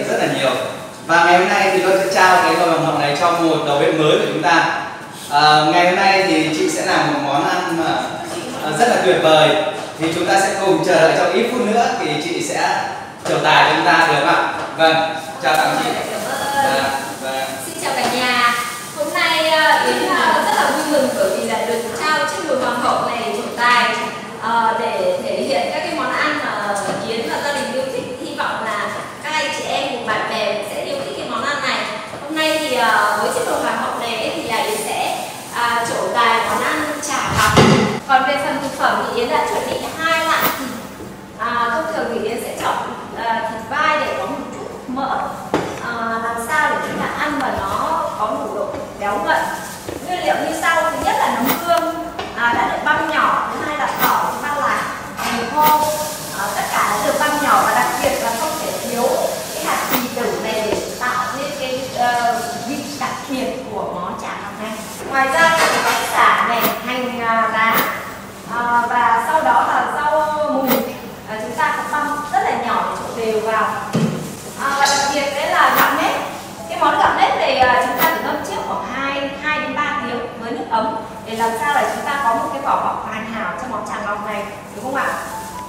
rất là nhiều. Và ngày hôm nay thì tôi sẽ trao cái nồi hầm này cho một đầu bếp mới của chúng ta. Ngày hôm nay thì chị sẽ làm một món ăn mà rất là tuyệt vời. Thì chúng ta sẽ cùng chờ đợi trong ít phút nữa thì chị sẽ trổ tài cho chúng ta, được không ạ? Vâng, chào tạm chị. Xin chào cả nhà. Hôm nay Yến rất là vui mừng bởi vì là được trao chiếc nồi hoàng hậu này trổ tài để thể hiện các cái món ăn mà Yến và gia đình yêu thích. Hy vọng là các anh chị em cùng bạn bè sẽ yêu thích cái món ăn này. Hôm nay thì với chiếc nồi hoàng hậu này thì Yến sẽ trổ tài món ăn chả ngọc. Còn về phần thực phẩm thì Yến đã chuẩn bị 2 loại thịt. Thông thường thì Yến sẽ chọn thịt vai để có một chút mỡ, làm sao để chúng ta ăn mà nó có đủ độ béo ngậy. Nguyên liệu như sau: thứ nhất là nấm hương đã được băm nhỏ, thứ hai là tỏi, thứ ba là hành khô, tất cả đã được băm nhỏ, và đặc biệt là không thể thiếu cái hạt kỳ tử này để tạo nên cái vị đặc biệt của món chả ngọc này. Ngoài ra thì có sả này, hành lá, và sau đó là rau mùi, chúng ta cũng băm rất là nhỏ để trộn đều vào. Đặc biệt đấy là gạo nếp. Cái món gạo nếp này chúng ta phải ngâm trước khoảng 2 đến 3 tiếng với nước ấm để làm sao để chúng ta có một cái vỏ bọc hoàn hảo trong món chả ngọc này, đúng không ạ?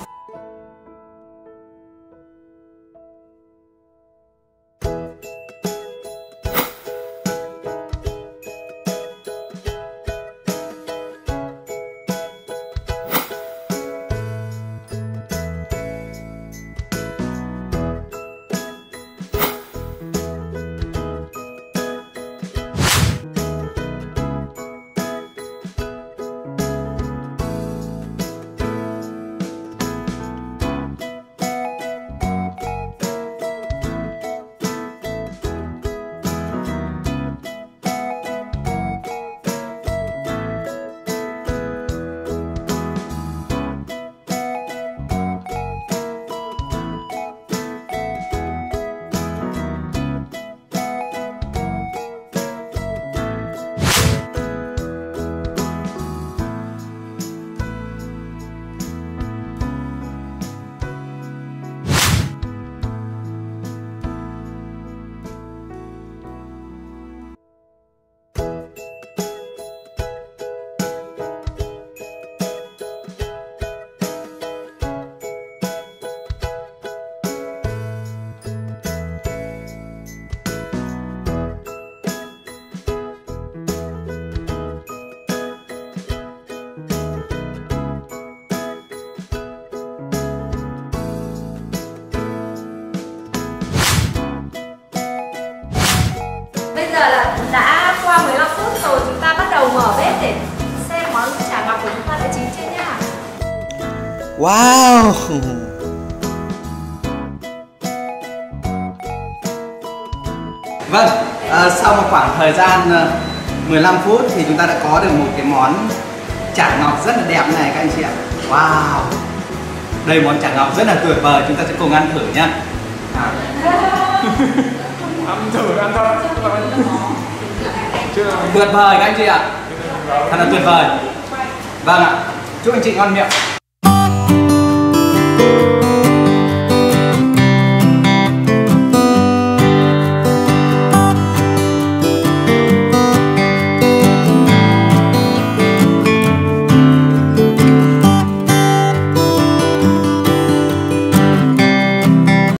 Bây giờ là đã qua 15 phút rồi, chúng ta bắt đầu mở bếp để xem món chả ngọc của chúng ta đã chín chưa nhá. Wow! Vâng, sau một khoảng thời gian 15 phút thì chúng ta đã có được một cái món chả ngọc rất là đẹp này các anh chị ạ. Wow! Đây món chả ngọc rất là tuyệt vời, chúng ta sẽ cùng ăn thử nhá. Ăn thử, ăn thôi. Tuyệt vời các anh chị ạ. Thật là tuyệt vời. Vâng ạ. Chúc anh chị ngon miệng.